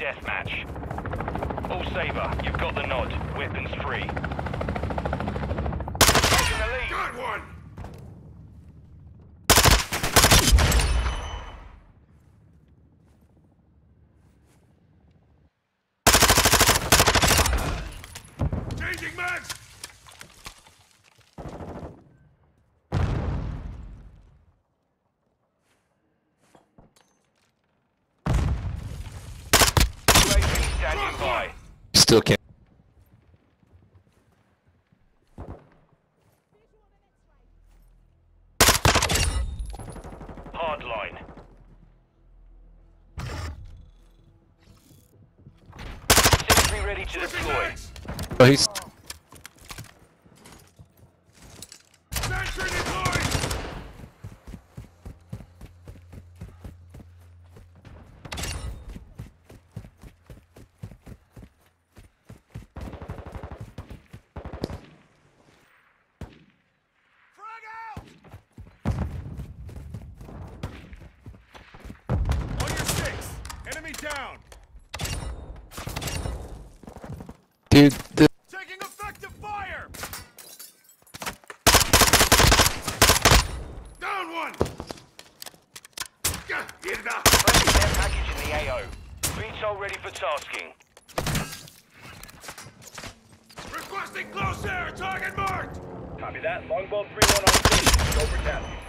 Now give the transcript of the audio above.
deathmatch. All Saber, you've got the nod. Weapons free. Taking the lead. Got one! Changing mags! UAV standing by. Still can't. Hardline. Sentry ready to Switching deploy. mags! Oh, he's Sentry deployed! Frag out! On your six! Enemy down! dude. Taking effective fire! Down one! Get up! Friendly care package in the AO. VTOL ready for tasking. Requesting close air! Target marked! Copy that. Longbow 3-1 on station. Go for tasking.